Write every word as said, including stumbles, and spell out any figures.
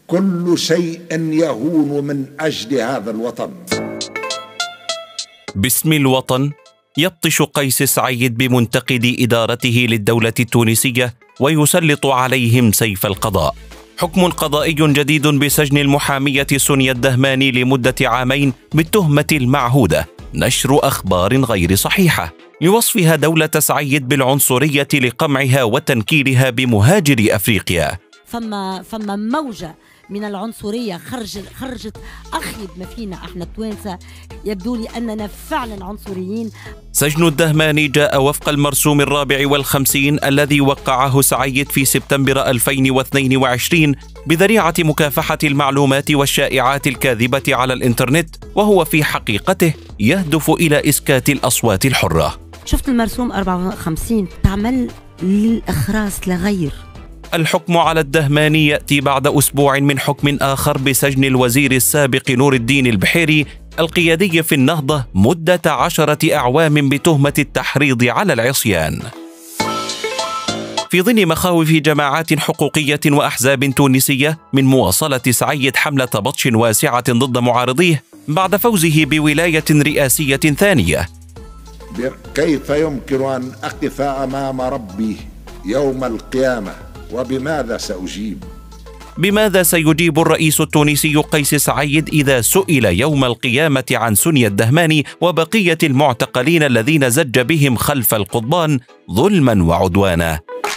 كل شيء يهون من أجل هذا الوطن. باسم الوطن يبطش قيس سعيد بمنتقدي إدارته للدولة التونسية ويسلط عليهم سيف القضاء. حكم قضائي جديد بسجن المحامية سونيا الدهماني لمدة عامين بالتهمة المعهودة نشر أخبار غير صحيحة لوصفها دولة سعيد بالعنصرية لقمعها وتنكيلها بمهاجري أفريقيا. فما فما موجة من العنصرية خرج خرجت أخيب ما فينا احنا التوانسة. يبدو لي أننا فعلا عنصريين. سجن الدهماني جاء وفق المرسوم الرابع والخمسين الذي وقعه سعيد في سبتمبر ألفين واثنين وعشرين بذريعة مكافحة المعلومات والشائعات الكاذبة على الإنترنت، وهو في حقيقته يهدف إلى إسكات الأصوات الحرة. شفت المرسوم أربعة وخمسين تعمل للإخراس لغير. الحكم على الدهماني يأتي بعد أسبوع من حكم آخر بسجن الوزير السابق نور الدين البحيري القيادي في النهضة مدة عشرة أعوام بتهمة التحريض على العصيان. في ظل مخاوف جماعات حقوقية وأحزاب تونسية من مواصلة سعيد حملة بطش واسعة ضد معارضيه بعد فوزه بولاية رئاسية ثانية. كيف يمكن أن أقف أمام ربي يوم القيامة وبماذا سأجيب؟ بماذا سيجيب الرئيس التونسي قيس سعيد إذا سئل يوم القيامة عن سونيا الدهماني وبقية المعتقلين الذين زج بهم خلف القضبان ظلما وعدوانا؟